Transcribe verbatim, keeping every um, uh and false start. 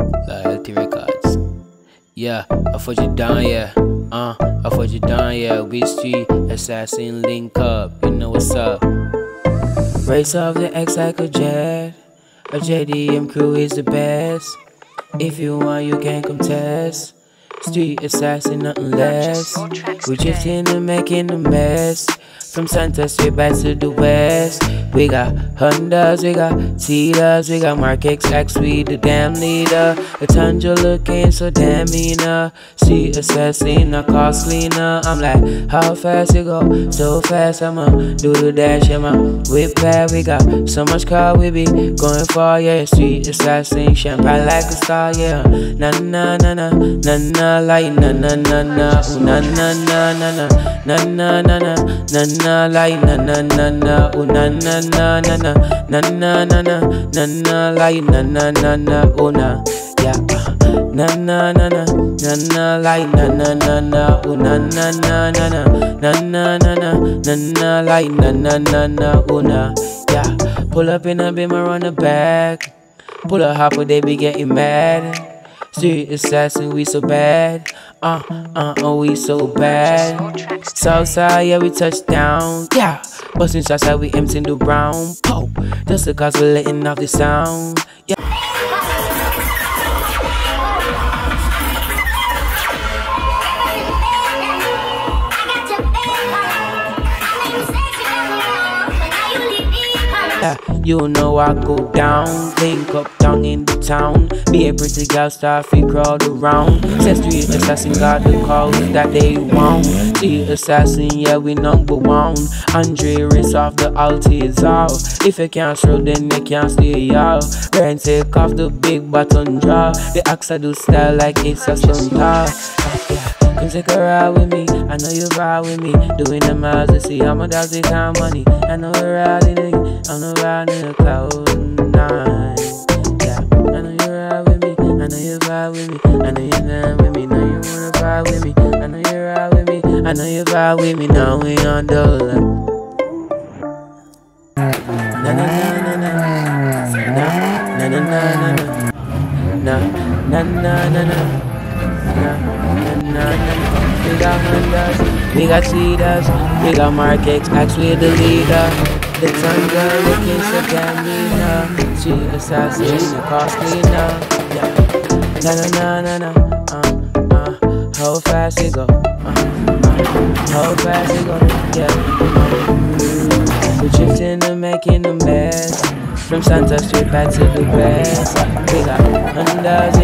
Loyalty Records. Yeah, I fought you down, yeah. Uh, I fought you down, yeah. We street assassin link up, you know what's up. Race off the X like a jet. A J D M crew is the best. If you want, you can contest. Street assassin, nothing less. We just in and making a mess. From Santa straight back to the west. We got Hondas, we got Cedas, we got Mark X X, we the damn leader. The Tundra looking so damn meaner. Street assassin, a cost cleaner. I'm like, how fast you go? So fast, I'ma do the dash, yeah, man. Whip pad, we got so much car, we be going far, yeah. Street assassin, champagne like a star, yeah. Na na na na, na na like na na na na, ooh na na na na na, na na na na, na na like na na na na, ooh na na na na na, na na na na, na na like na na na na, ooh na, yeah. Na na na na, na na like na na na na, ooh na na na na na, na na na na, na na like na na na na, ooh na, yeah. Pull up in a Beamer on the back. Pull a hopper, they be getting mad. Street assassin, we so bad. Uh, uh, uh, we so bad. Southside, yeah, we touch down. Yeah, bustin' shots like we emptying the brown. Po, just because we're letting off the sound. Yeah. You know I go down, link up down in the town. Be a pretty girl, star free crowd around. Said street assassin got the calls that they want. Street assassin, yeah, we number one. Andre race off the Altis out. If you can't throw, then you can't stay out. Rain take off the big button draw. The axe I do style like it's a stunt car. Come take a ride with me, I know you ride with me. Doing the miles to see how my dogs they count money. I know you're riding it, I'm not riding in the cloud nine. Yeah, I know you ride with me, I know you ride with me. I know you're down with me, now you wanna ride with me. I know you ride with me, I know you ride with me. Now we on the line. Na na na na na, na na na na na, na na na na na. We got Hondas, we got Cedas, we got Mark X X, we the leader. The Tundra looking so damn meaner. Street assassin, the cost cleaner. Yeah. Na na na na na, uh, uh, how fast it go? Uh, uh, how fast it go? Yeah. We're drifting and making a mess. From Santa straight back to the west. We got Hondas.